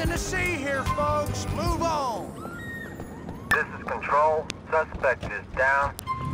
Nothing to see here, folks. Move on. This is Control. Suspect is down.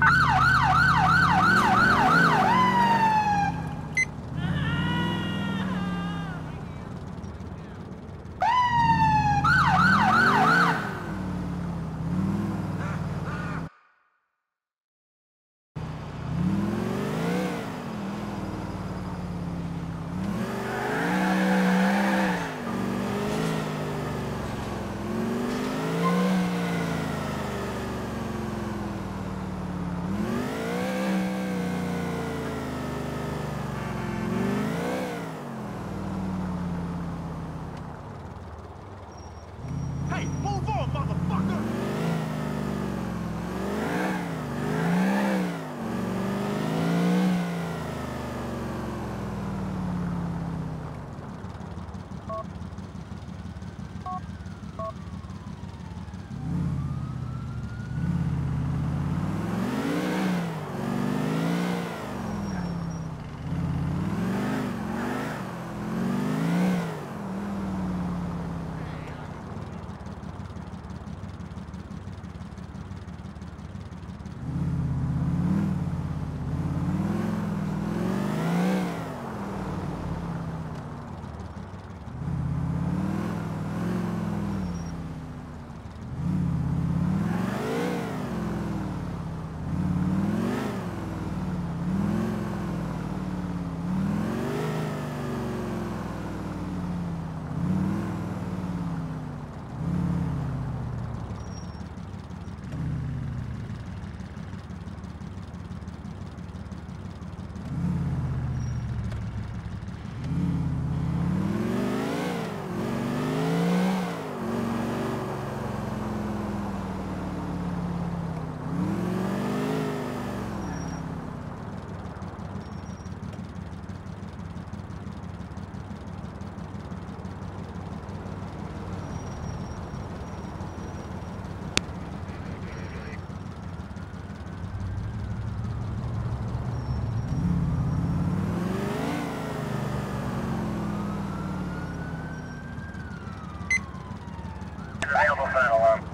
Hey, move on, motherfucker! Available for an alarm.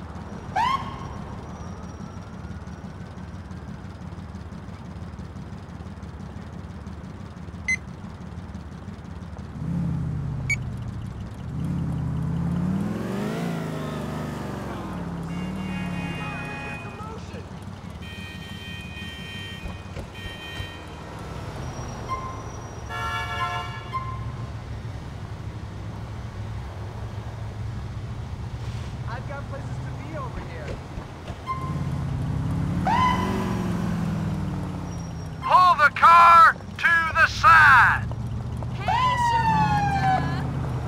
I've got places to be over here. Pull the car to the side! Hey, Sharonda!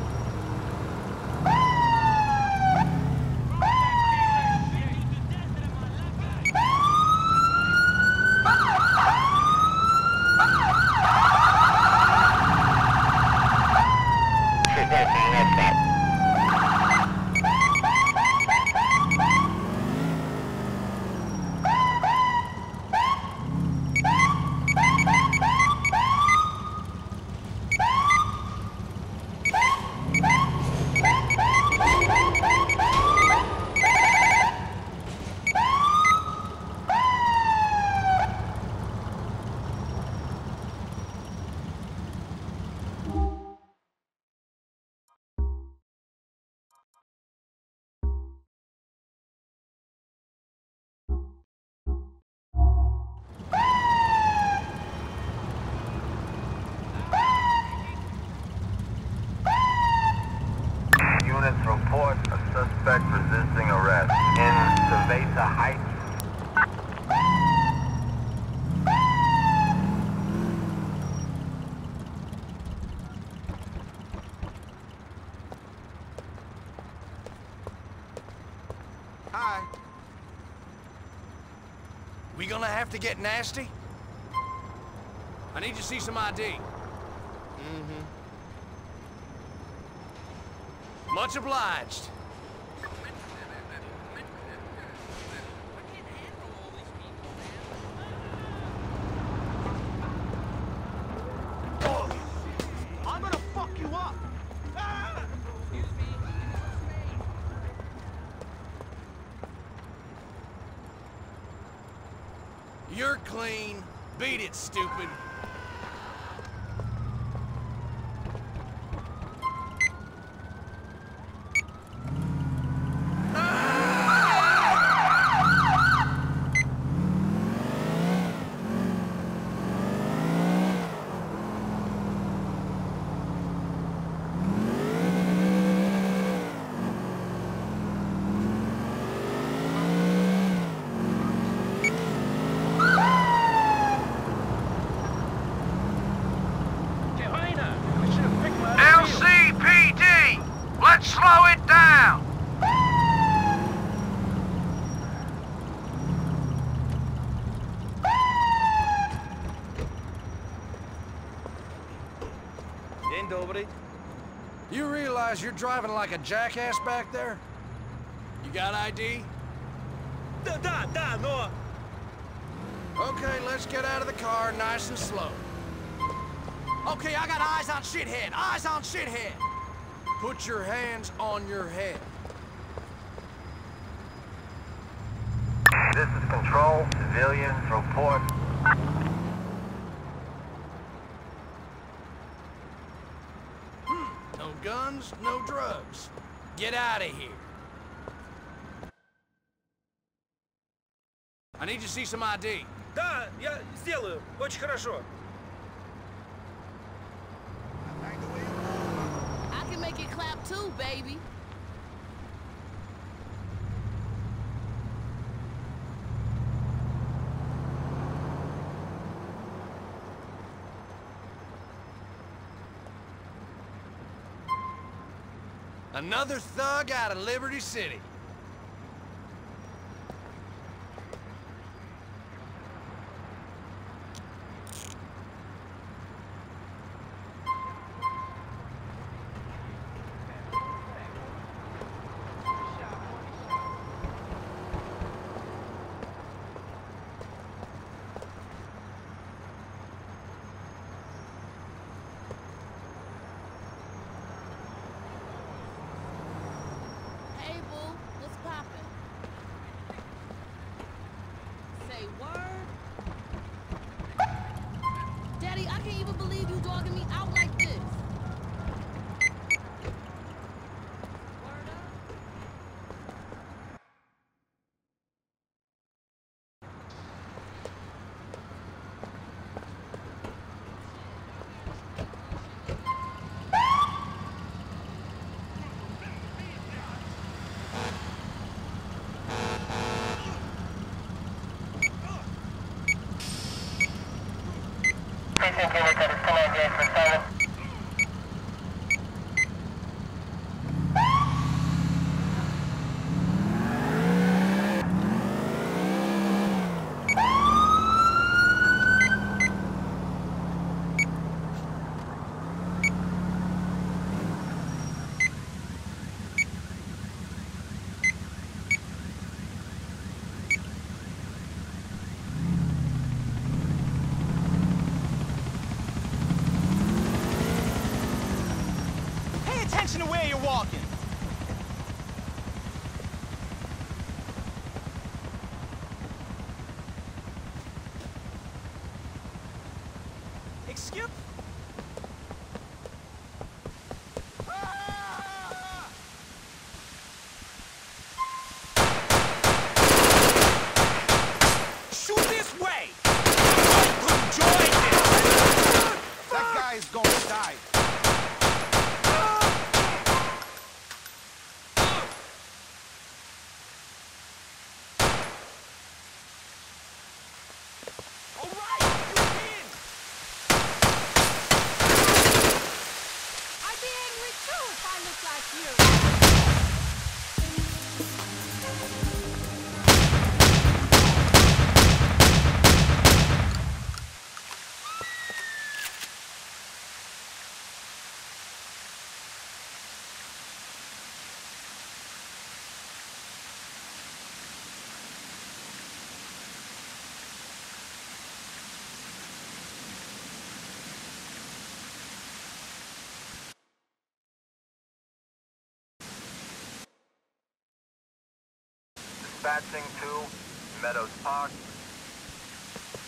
Units report a suspect resisting arrest in Cerveza Heights. Hi. We gonna have to get nasty? I need to see some ID. Mm-hmm. Much obliged. I'm gonna fuck you up! Ah! You're clean. Beat it, stupid. LCPD! Let's slow it down! Dzień dobry. You realize you're driving like a jackass back there? You got ID? Да, но... Okay, let's get out of the car nice and slow. Okay, I got eyes on shithead. Eyes on shithead. Put your hands on your head. This is Control. Civilians report. No guns, no drugs. Get out of here. I need to see some ID. Да, я сделаю. Очень хорошо. I can make it clap too, baby. Another thug out of Liberty City. Hey, boo, what's poppin'? Say word? Daddy, I can't even believe you dogging me out like this. Word up? Precinct unit that is command J for silent. Pay attention to where you're walking. Excuse... Shoot this way! Join this! That guy is gonna die. All right, you win! I'd be angry too if I looked like you. Dispatching to Meadows Park.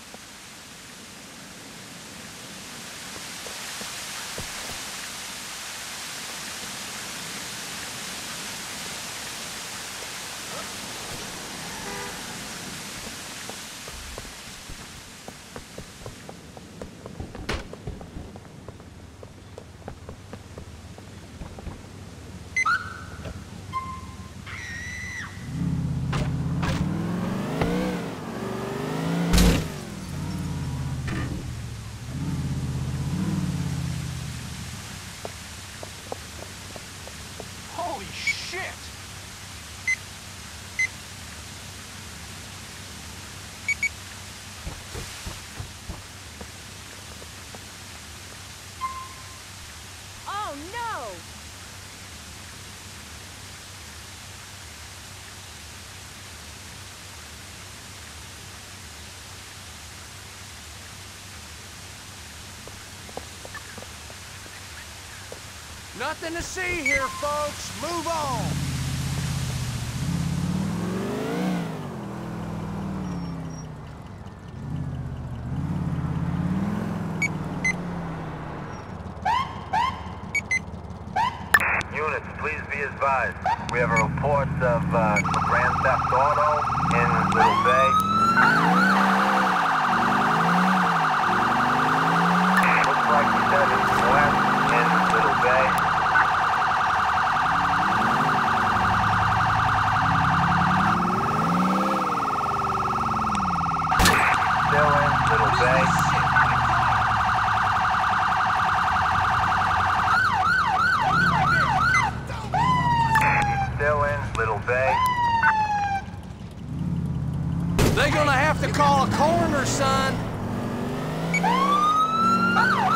Nothing to see here, folks. Move on. Units, please be advised. We have a report of Grand Theft Auto in Little Bay. Looks like he's headed west in Little Bay. Still in Little Bay. Still in Little Bay. They're gonna have to call a coroner, son.